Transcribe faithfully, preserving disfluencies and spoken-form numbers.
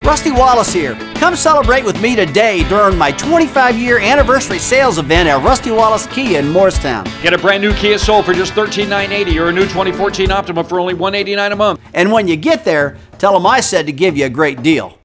Rusty Wallace here. Come celebrate with me today during my twenty-five year anniversary sales event at Rusty Wallace Kia in Morristown. Get a brand new Kia Soul for just thirteen thousand nine hundred eighty dollars or a new twenty fourteen Optima for only one hundred eighty-nine dollars a month. And when you get there, tell them I said to give you a great deal.